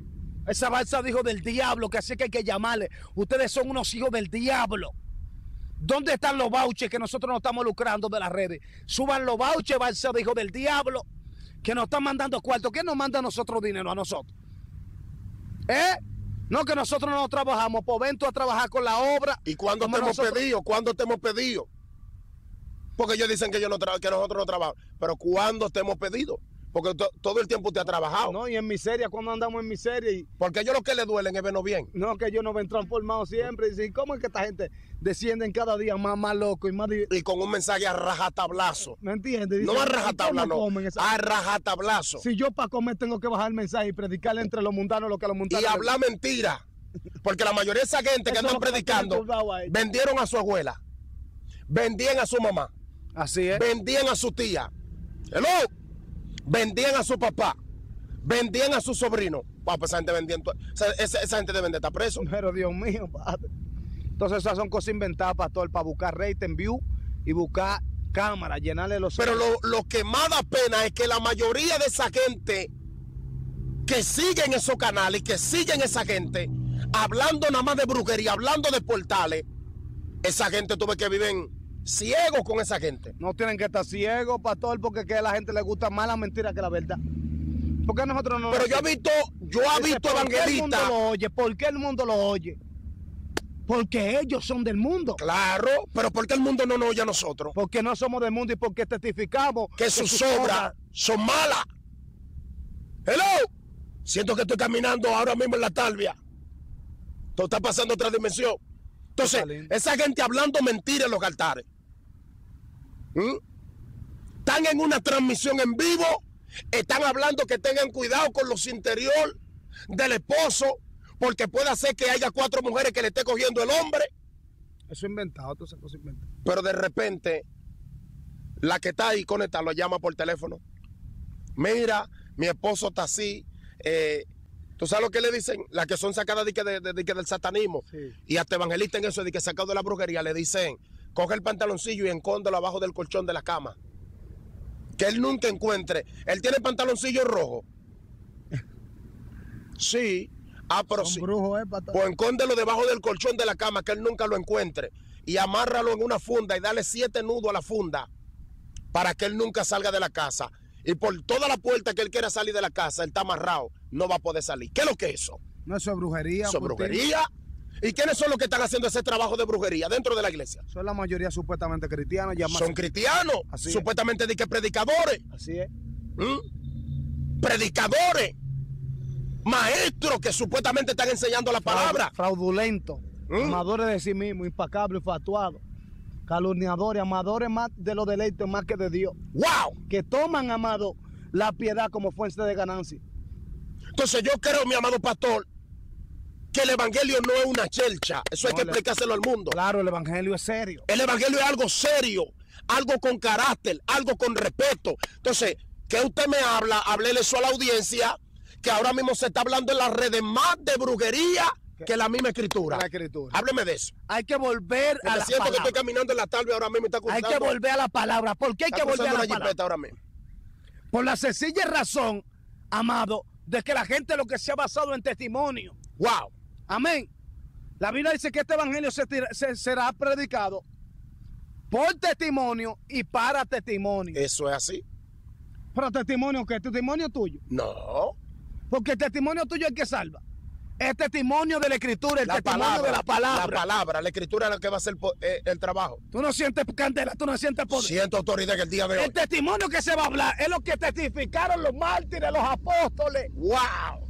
Esa balsa dijo del diablo, que así que hay que llamarle. Ustedes son unos hijos del diablo. ¿Dónde están los vouchers que nosotros nos estamos lucrando de las redes? Suban los vouchers, balsa dijo del diablo, que nos están mandando cuartos. ¿Quién nos manda a nosotros dinero a nosotros? ¿Eh? No, que nosotros no trabajamos. Pues ven tú a trabajar con la obra. ¿Y cuándo te hemos nosotros... pedido? ¿Cuándo te hemos pedido? Porque ellos dicen que, yo no tra que nosotros no trabajamos. Pero ¿cuándo te hemos pedido? Porque to todo el tiempo te ha trabajado. No, y en miseria, cuando andamos en miseria. Y... Porque ellos lo que le duelen es vernos bien. No, que ellos nos ven transformados siempre. Y dicen, ¿cómo es que esta gente descienden cada día más, más loco y más... Y con un mensaje a rajatablazo. ¿Me entiendes? Dicen, no a rajatabla, no. A rajatablazo. Si yo para comer tengo que bajar el mensaje y predicarle entre los mundanos lo que los mundanos... Y hablar mentira. Porque la mayoría de esa gente que andan predicando vendieron a su abuela. Vendían a su mamá. Así es. Vendían a su tía. Hello. Vendían a su papá, vendían a su sobrino. Wow, pues esa gente vendía, esa, esa, esa gente debe de estar preso. Pero Dios mío, padre. Entonces esas son cosas inventadas, pastor, para buscar rating, view y buscar cámara, llenarle los... Pero lo, lo que más da pena es que la mayoría de esa gente que siguen esos canales y que siguen esa gente, hablando nada más de brujería, hablando de portales, esa gente tuve que viven... ciegos con esa gente. No tienen que estar ciegos, pastor, porque que a la gente le gusta más la mentira que la verdad. Porque nosotros no... Pero yo he visto, yo he visto evangelistas... ¿Por qué el mundo lo oye? Porque ellos son del mundo. Claro, pero ¿por qué el mundo no nos oye a nosotros? Porque no somos del mundo y porque testificamos que, que sus, sus obras, obras son malas. Hello, siento que estoy caminando ahora mismo en la Talvia. Todo está pasando a otra dimensión. Entonces, esa gente hablando mentiras en los altares. ¿Mm? Están en una transmisión en vivo, están hablando que tengan cuidado con los interior del esposo, porque puede ser que haya cuatro mujeres que le esté cogiendo el hombre. Eso es inventado, todas esas cosas inventadas. Pero de repente, la que está ahí conectada lo llama por teléfono. Mira, mi esposo está así, eh, ¿tú sabes lo que le dicen? Las que son sacadas de que, de, de, de que del satanismo. Sí. Y hasta evangelistas en eso de que sacado de la brujería le dicen, coge el pantaloncillo y escóndelo abajo del colchón de la cama. Que él nunca encuentre. Él tiene pantaloncillo rojo. Sí. Ah, pero sí. Brujo, eh, pues escóndelo debajo del colchón de la cama, que él nunca lo encuentre. Y amárralo en una funda y dale siete nudos a la funda para que él nunca salga de la casa. Y por toda la puerta que él quiera salir de la casa, él está amarrado, no va a poder salir. ¿Qué es lo que es eso? No, eso es brujería. Eso es brujería. ¿Y quiénes son los que están haciendo ese trabajo de brujería dentro de la iglesia? Son la mayoría supuestamente cristianos. Llamados. Son cristianos, así supuestamente de que predicadores. Así es. ¿Mm? Predicadores, maestros que supuestamente están enseñando la palabra. Fraudulentos, ¿Mm? Amadores de sí mismos, impacables, infatuados. Calumniadores, amadores más de los deleites más que de Dios. ¡Wow! Que toman, amado, la piedad como fuente de ganancia. Entonces yo creo, mi amado pastor, que el evangelio no es una chelcha. Eso no, hay que explicárselo al mundo. Claro, el evangelio es serio. El evangelio es algo serio, algo con carácter, algo con respeto. Entonces, ¿qué usted me habla? Háblele eso a la audiencia, que ahora mismo se está hablando en las redes más de brujería que la misma escritura. La escritura. Hábleme de eso. Hay que volver Me a la siento palabra. que estoy caminando en la tarde ahora mismo. Está hay que volver a la palabra. ¿Por qué hay que volver a la palabra? Ahora mismo. Por la sencilla razón, amado, de que la gente lo que se ha basado en testimonio. Wow. Amén. La Biblia dice que este evangelio se, se, será predicado por testimonio y para testimonio. Eso es así. ¿Para testimonio qué? ¿Testimonio tuyo? No. Porque el testimonio tuyo es el que salva. El testimonio de la escritura, el la testimonio palabra, de la palabra. La palabra, la escritura es la que va a hacer eh, el trabajo. Tú no sientes candela, tú no sientes poder. Siento autoridad en el día de hoy. El testimonio que se va a hablar es lo que testificaron los mártires, los apóstoles. ¡Wow!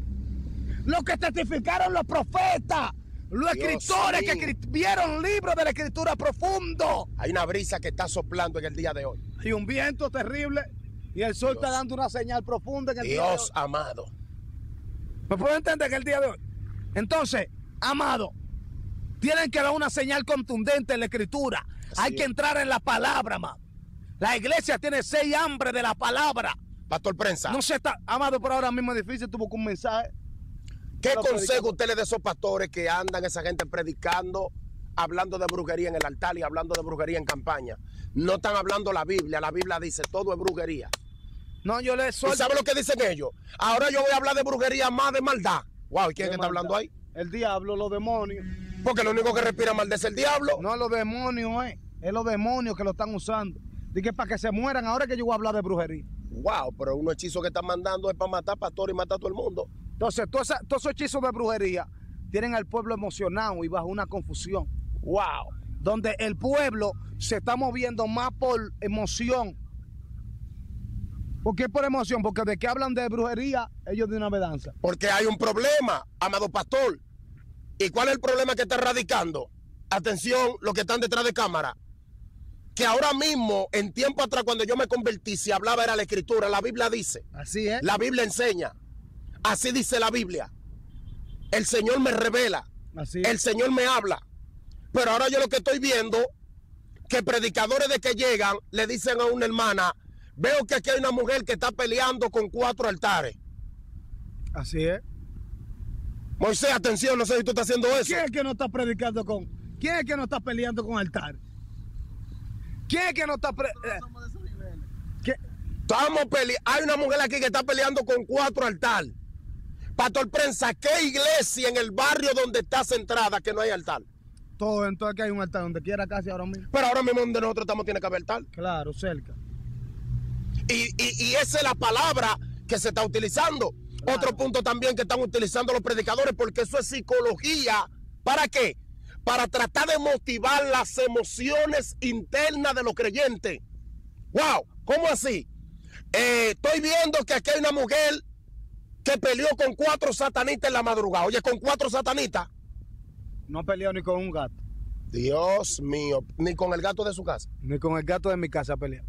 Lo que testificaron los profetas, los Dios escritores mío. Que vieron libros de la escritura profundo. Hay una brisa que está soplando en el día de hoy. Hay un viento terrible y el sol Dios. Está dando una señal profunda en el Dios día de hoy. Dios amado. ¿Me puedo entender en el día de hoy? Entonces, amado, tienen que dar una señal contundente en la escritura. Así Hay es. Que entrar en la palabra, amado. La iglesia tiene seis hambre de la palabra. Pastor Prensa. No se está, amado, pero ahora mismo es difícil. Tuvo un mensaje. ¿Qué consejo usted le da a esos pastores que andan esa gente predicando, hablando de brujería en el altar y hablando de brujería en campaña? No están hablando la Biblia. La Biblia dice todo es brujería. No, yo le suelto. ¿Y sabe lo que dicen ellos? Ahora yo voy a hablar de brujería más de maldad. Wow, ¿y quién es que está hablando ahí? El diablo, los demonios. Porque lo único que respira maldece el diablo. No, los demonios, eh. Es los demonios que lo están usando. Dije para que se mueran. Ahora que yo voy a hablar de brujería. Wow, pero unos hechizos que están mandando es para matar pastor y matar a todo el mundo. Entonces, todos esa, todo esos hechizos de brujería tienen al pueblo emocionado y bajo una confusión. Wow. Donde el pueblo se está moviendo más por emoción. ¿Por qué por emoción? Porque de que hablan de brujería, ellos de una vez danzan. Porque hay un problema, amado pastor. ¿Y cuál es el problema que está radicando? Atención, los que están detrás de cámara. Que ahora mismo, en tiempo atrás, cuando yo me convertí, si hablaba era la escritura. La Biblia dice. Así es. La Biblia enseña. Así dice la Biblia. El Señor me revela. Así es. El Señor me habla. Pero ahora yo lo que estoy viendo, que predicadores de que llegan, le dicen a una hermana, veo que aquí hay una mujer que está peleando con cuatro altares. Así es. Moisés, atención, no sé si tú estás haciendo eso. ¿Quién es que no está predicando con? ¿Quién es que no está peleando con altar? ¿Quién es que no está pre eh, ¿qué? Estamos peleando. Hay una mujer aquí que está peleando con cuatro altares. Pastor Prensa, ¿qué iglesia en el barrio donde está centrada que no hay altar? Todo, entonces que hay un altar donde quiera casi ahora mismo. Pero ahora mismo donde nosotros estamos tiene que haber altar. Claro, cerca. Y, y, y esa es la palabra que se está utilizando. Claro. Otro punto también que están utilizando los predicadores, porque eso es psicología. ¿Para qué? Para tratar de motivar las emociones internas de los creyentes. ¡Wow! ¿Cómo así? Eh, estoy viendo que aquí hay una mujer que peleó con cuatro satanistas en la madrugada. Oye, con cuatro satanistas. No peleó ni con un gato. Dios mío, ni con el gato de su casa. Ni con el gato de mi casa peleó.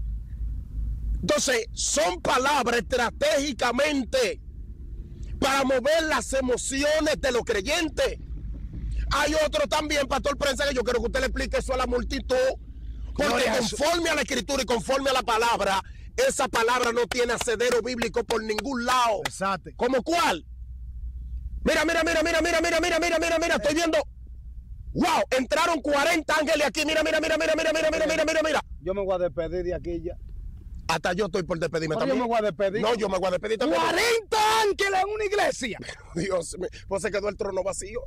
Entonces, son palabras estratégicamente para mover las emociones de los creyentes. Hay otro también, Pastor Prensa, que yo quiero que usted le explique eso a la multitud. Porque conforme a la escritura y conforme a la palabra, esa palabra no tiene asedero bíblico por ningún lado. Exacto. ¿Cómo cuál? Mira, mira, mira, mira, mira, mira, mira, mira, mira, mira, estoy viendo. Wow, entraron cuarenta ángeles aquí. Mira, mira, mira, mira, mira, mira, mira, mira, mira, mira. Yo me voy a despedir de aquí ya. Hasta yo estoy por despedirme Pero también. yo me voy a despedir. No, yo me voy a despedir también. cuarenta ángeles en una iglesia. Dios mío, pues se quedó el trono vacío.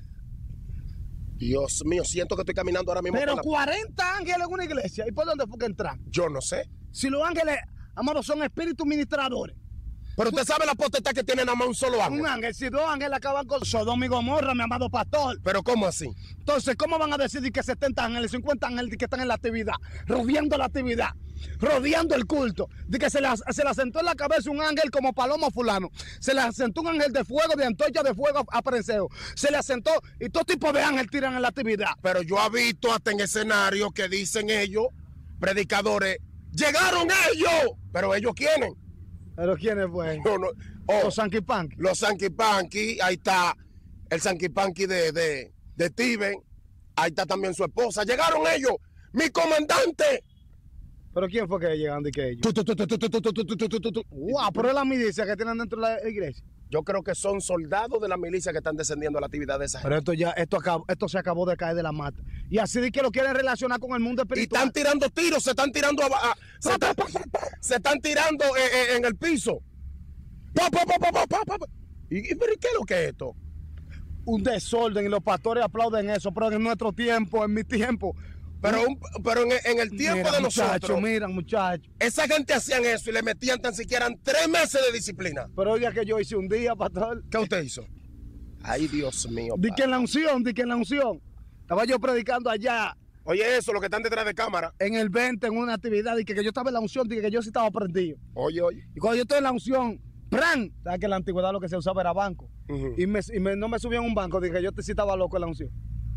Dios mío, siento que estoy caminando ahora mismo. Pero la... cuarenta ángeles en una iglesia. ¿Y por dónde fue que entran? Yo no sé. Si los ángeles, amados, son espíritus ministradores. Pero usted sabe la potestad que tiene nada más un solo ángel. Un ángel, si dos ángeles acaban con Sodoma y Gomorra, mi amado pastor. Pero ¿cómo así? Entonces, ¿cómo van a decidir que setenta ángeles, cincuenta ángeles que están en la actividad, rodeando la actividad, rodeando el culto? De que se le, se le asentó en la cabeza un ángel como Paloma fulano. Se le asentó un ángel de fuego, de antorcha de fuego a Preseo. Se le asentó y todo tipo de ángel tiran en la actividad. Pero yo he visto hasta en escenarios que dicen ellos, predicadores, llegaron ellos. Pero ellos quieren. ¿Pero quiénes fueron? No, no. Oh, los Sanky Panky. Los Sanky Panky, ahí está el Sanky Panky de, de, de Steven, ahí está también su esposa. Llegaron ellos, mi comandante. ¿Pero quién fue que llegaron y que ellos? Wow, pero es la milicia que tienen dentro de la iglesia. Yo creo que son soldados de la milicia que están descendiendo a la actividad de esa gente. Pero esto ya, esto, acabó, esto se acabó de caer de la mata. Y así de que lo quieren relacionar con el mundo espiritual. Y están tirando tiros, se están tirando, a, a, se, están, se están tirando eh, eh, en el piso. Pa, pa, pa, pa, pa, pa, pa. ¿Y, y pero qué es lo que es esto? Un desorden y los pastores aplauden eso, pero en nuestro tiempo, en mi tiempo. Pero, un, pero en, en el tiempo mira, de muchacho, nosotros, mira, muchachos. Esa gente hacían eso y le metían tan siquiera tres meses de disciplina. Pero oiga que yo hice un día, pastor. ¿Qué usted hizo? Ay, Dios mío. Di que en la unción, di que en la unción. Estaba yo predicando allá. Oye, eso, los que están detrás de cámara. En el veinte, en una actividad, di que, que yo estaba en la unción, di que yo sí estaba prendido. Oye, oye. Y cuando yo estoy en la unción, ¡pran! ¿Sabes que en la antigüedad lo que se usaba era banco? Uh-huh. Y, me, y me, no me subía en un banco, dije que yo te, sí estaba loco en la unción.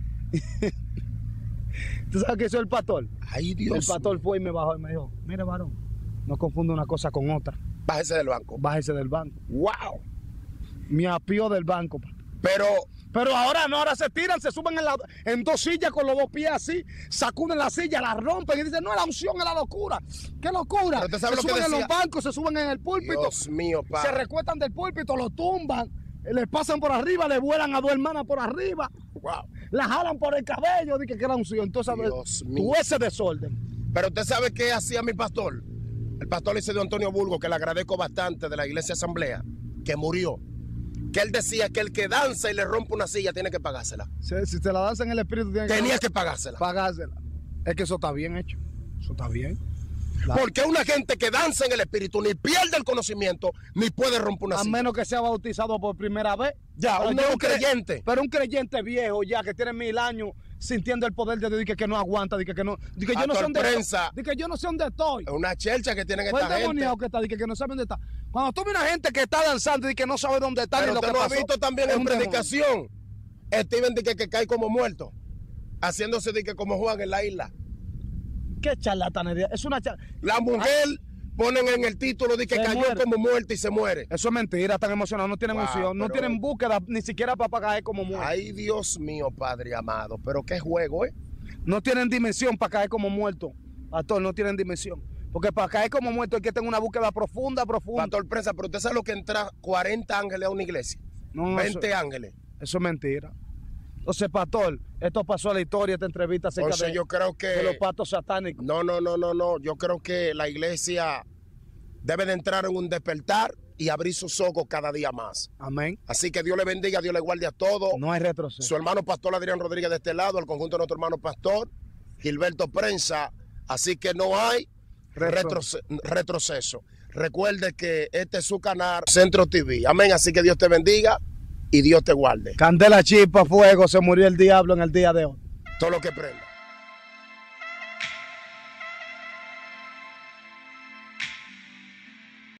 ¿Tú sabes que soy el pastor? Ay, Dios. El pastor fue y me bajó y me dijo, mire, varón, no confunda una cosa con otra. Bájese del banco. Bájese del banco. Wow. Me apió del banco. Pero... Pero ahora no, ahora se tiran, se suben en, la, en dos sillas con los dos pies así, sacuden la silla, la rompen y dicen, no, la unción es la locura. ¿Qué locura? Pero sabe se lo suben que en los bancos, se suben en el púlpito. Dios mío, padre. Se recuestan del púlpito, lo tumban, les pasan por arriba, le vuelan a dos hermanas por arriba. Wow. La jalan por el cabello, dije que era unción. Entonces, Dios tú ese desorden. Pero usted sabe qué hacía mi pastor. El pastor Liceo Antonio Burgo, que le agradezco bastante, de la iglesia Asamblea, que murió. que él decía que el que danza y le rompe una silla tiene que pagársela. Si, si te la danza en el espíritu, tiene Tenía que, que pagársela. pagársela. Es que eso está bien hecho. Eso está bien. Claro. Porque una gente que danza en el espíritu ni pierde el conocimiento ni puede romper una A silla. menos que sea bautizado por primera vez. Ya, Pero un yo nuevo cre- creyente. Pero un creyente viejo ya que tiene mil años sintiendo el poder de Dios y que, que no aguanta, de que, que no, de que yo no sé dónde Prensa. estoy. De que yo no sé dónde estoy. Es una chelcha que tienen Fue el esta gente. demoniado que está, de que, que no sabe dónde está. Cuando tú ves una gente que está danzando y que no sabe dónde está Pero ni lo usted que no ha pasó, visto también es en un demonio. predicación Steven de que, que cae como muerto, haciéndose de que como Juan en la isla. ¿Qué charlatanería? Es una char... La mujer ponen en el título de que Se cayó muere. como muerta y se muere. Eso es mentira, están emocionados, no tienen Wow, unción, no pero- tienen búsqueda ni siquiera para caer como muerto. Ay, Dios mío, Padre amado, pero qué juego, ¿eh? No tienen dimensión para caer como muerto. Pastor, no tienen dimensión. Porque para caer como muerto hay que tener una búsqueda profunda, profunda. Pastor Prensa, pero usted sabe lo que entra cuarenta ángeles a una iglesia. No, veinte eso, ángeles. eso es mentira. Entonces, pastor, esto pasó a la historia, esta entrevista acerca Entonces de, yo creo que... de los pactos satánicos. No, no, no, no, no. Yo creo que la iglesia debe de entrar en un despertar y abrir sus ojos cada día más. Amén. Así que Dios le bendiga, Dios le guarde a todos. No hay retroceso. Su hermano pastor Adrián Rodríguez de este lado, el conjunto de nuestro hermano pastor, Gilberto Prensa. Así que no hay Retro. retroce- retroceso. Recuerde que este es su canal, Centro T V. Amén. Así que Dios te bendiga y Dios te guarde. Candela, chispa, fuego, se murió el diablo en el día de hoy. Todo lo que prenda.